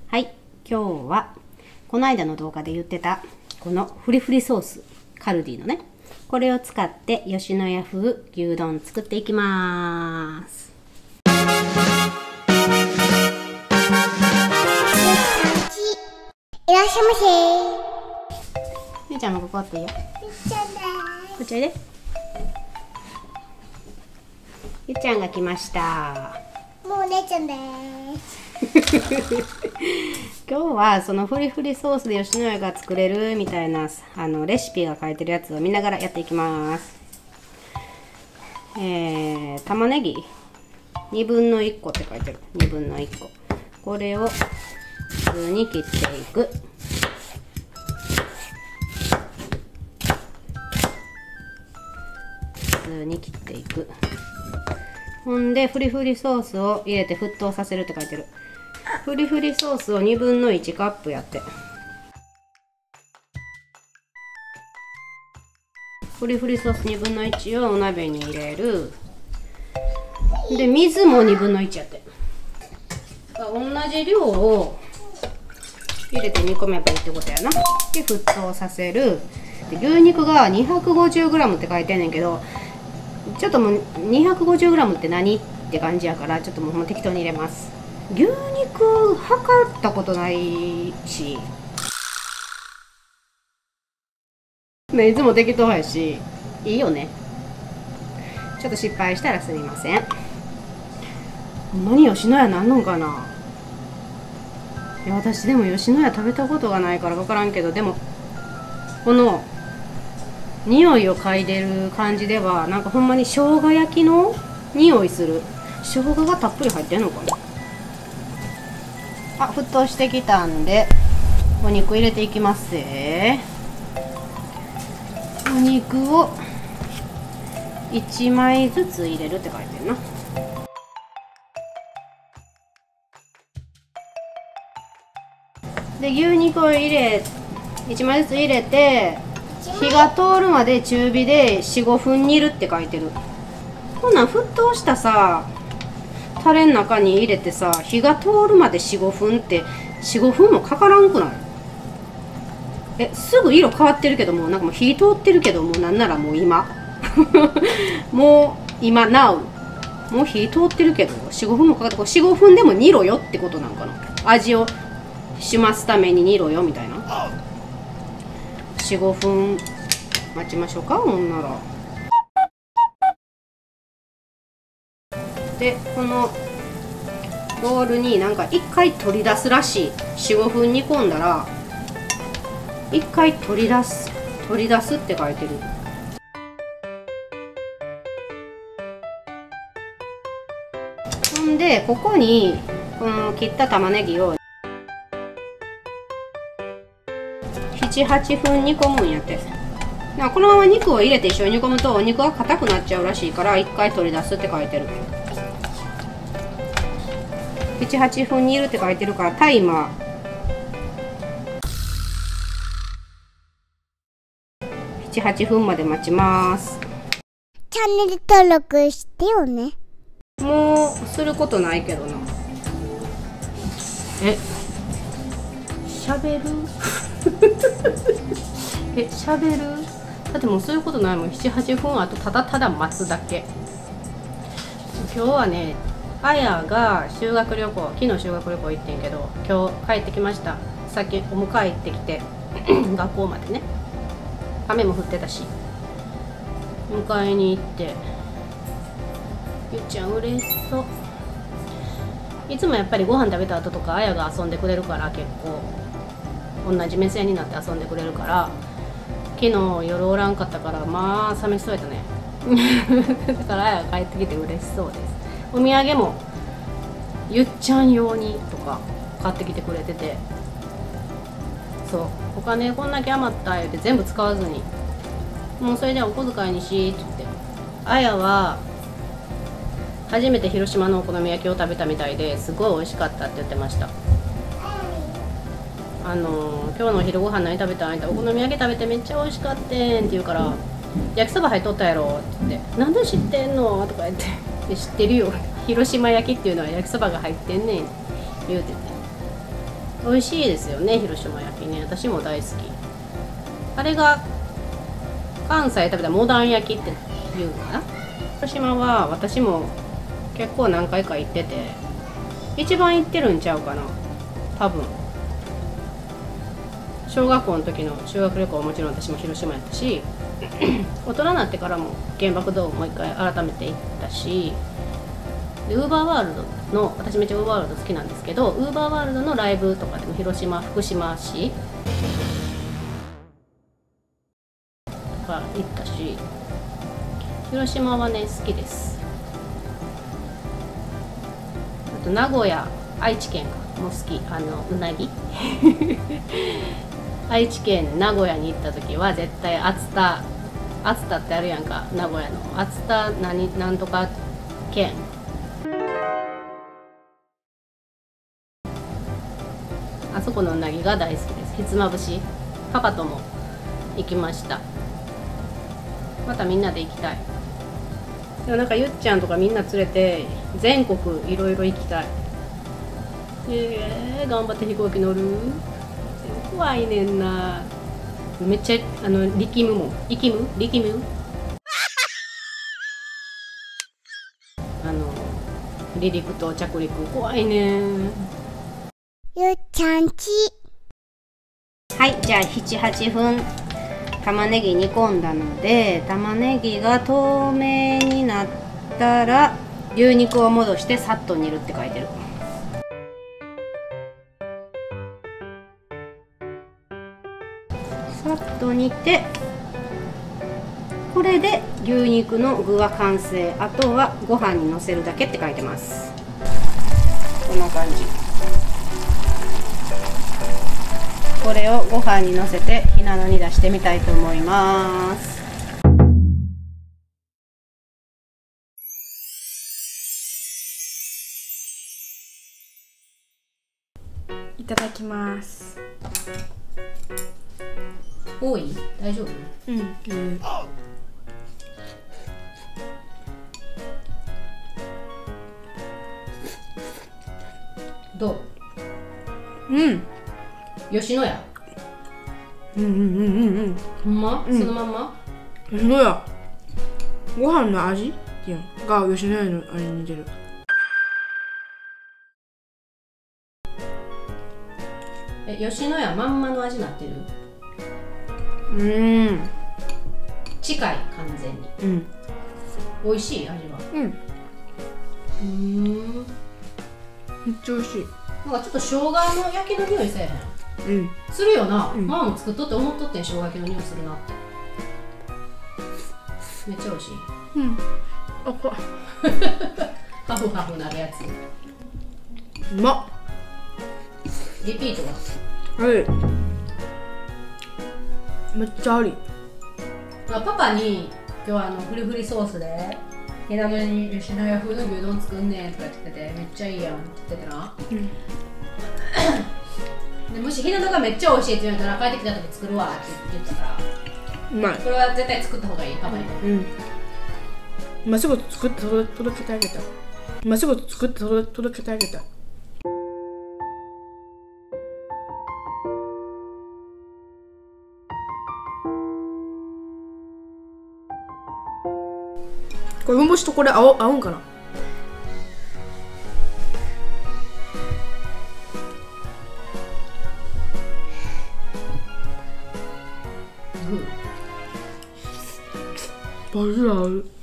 はい、今日はこの間の動画で言ってたこのフリフリソース、カルディのね、これを使って吉野家風牛丼作っていきます。 いらっしゃいませ。 ゆうちゃんもここあっていいよ。こっちおいで。ゆうちゃんが来ました。 もうお姉ちゃんです。 今日はそのフリフリソースで吉野家が作れるみたいなレシピが書いてるやつを見ながらやっていきます。玉ねぎ2分の1個って書いてる。2分の1個、これを普通に切っていく。普通に切っていく。ほんでフリフリソースを入れて沸騰させるって書いてる。フリフリソースを2分の1カップやって、フリフリソース2分の1をお鍋に入れる。で水も2分の1やって、同じ量を入れて煮込めばいいってことやな。で沸騰させる。で牛肉が 250g って書いてんねんけど、ちょっともう 250g って何って感じやから、ちょっともう適当に入れます。牛肉測ったことないしね、いつも適当やしいいよね。ちょっと失敗したらすみません。ほんまに吉野家なんのんかな。いや私でも吉野家食べたことがないから分からんけど、でもこの匂いを嗅いでる感じではなんかほんまに生姜焼きの匂いする。生姜がたっぷり入ってんのかな。あ、沸騰してきたんでお肉入れていきますぜ。お肉を1枚ずつ入れるって書いてるな。で牛肉を1枚ずつ入れて火が通るまで中火で 4,5 分煮るって書いてる。こんなん沸騰したさタレの中に入れてさ、火が通るまで 4,5 分って4,5 分もかからんくない？すぐ色変わってるけども、なんかもう火通ってるけども、なんならもう今もう今 NOW もう火通ってるけど 4,5 分もかかって、4,5 分でも煮ろよってことなんかな。味をしますために煮ろよみたいな。4,5 分待ちましょうか。ほんならでこのボウルになんか1回取り出すらしい。 4,5 分煮込んだら1回取り出すって書いてる。ほんでここにこの切った玉ねぎを 7,8 分煮込むんやって。このまま肉を入れて一緒に煮込むとお肉が硬くなっちゃうらしいから、1回取り出すって書いてる。7、8分煮るって書いてるから、タイマー7、8分まで待ちます。 チャンネル登録してよね。 もうすることないけどな。しゃべるしゃべる。だってもうそういうことないもん。7、8分あとただただ待つだけ。今日はね、あやが修学旅行、昨日修学旅行行ってんけど、今日帰ってきました。さっきお迎え行ってきて学校までね、雨も降ってたし迎えに行って、ゆっちゃん嬉しそう。いつもやっぱりご飯食べた後とかあやが遊んでくれるから、結構同じ目線になって遊んでくれるから、昨日夜おらんかったからまあ寂しそうやったねだからあやが帰ってきて嬉しそうです。お土産もゆっちゃん用にとか買ってきてくれてて、そうお金こんだけ余った言うて全部使わずに、もうそれでお小遣いにしって言って、あやは初めて広島のお好み焼きを食べたみたいですごい美味しかったって言ってました。今日のお昼ご飯何食べたん？お好み焼き食べてめっちゃ美味しかってんって言うから、焼きそば入っとったやろって言って、なんで知ってんのとか言って、知ってるよ、広島焼きっていうのは焼きそばが入ってんねん言うてて、 美味しいですよね、広島焼きね。私も大好き。あれが関西で食べたモダン焼きっていうのかな。広島は私も結構何回か行ってて、一番行ってるんちゃうかな、多分。小学校の時の修学旅行はもちろん私も広島やったし、大人になってからも原爆ドームもう一回改めて行ったし、でウーバーワールドの、私めっちゃウーバーワールド好きなんですけど、ウーバーワールドのライブとかでも広島、福島市とか行ったし、広島はね好きです。あと名古屋、愛知県も好き。うなぎ愛知県名古屋に行った時は絶対熱田ってあるやんか、名古屋の熱田なんとか県、あそこのうなぎが大好きです。ひつまぶし、パパとも行きました。またみんなで行きたい。でもなんかゆっちゃんとかみんな連れて全国いろいろ行きたい。頑張って飛行機乗る。怖いねんな。めっちゃ力むもん。力む離陸と着陸怖いねん。 ゆっちゃんち。 はい、じゃあ7、8分玉ねぎ煮込んだので、玉ねぎが透明になったら牛肉を戻してさっと煮るって書いてる。さっと煮て、これで牛肉の具は完成。あとはご飯にのせるだけって書いてます。こんな感じ。これをご飯にのせてひなのに出してみたいと思います。 いただきます。 多い？大丈夫？ うん。 どう？ うん。 吉野家？ほんま？そのまんま？ 吉野家。ご飯の味っていうのが吉野家のあれに似てる。 吉野家まんまの味になってる？近い、完全に。美味しい味は。 めっちゃ美味しい。 なんかちょっと生姜の焼きの匂いせえへん？するよな。ママも作っとって思っとってん、生姜焼きの匂いするなって。めっちゃ美味しい。 あ、こハフハフなるやつ。 うまっ。 リピートは？ めっちゃあり。 パパに今日フリフリソースでひなのに吉野家風の牛丼作んねんとか言ってて、めっちゃいいやんって言ってたな。でもしひなのがめっちゃ美味しいって言われたら帰ってきた時作るわって言ったから、 うまい。 これは絶対作った方がいい、パパに。 今すぐ作って届けてあげた。今すぐ作って届けてあげた。これ梅干しとこれ合うんかな。バジル合う。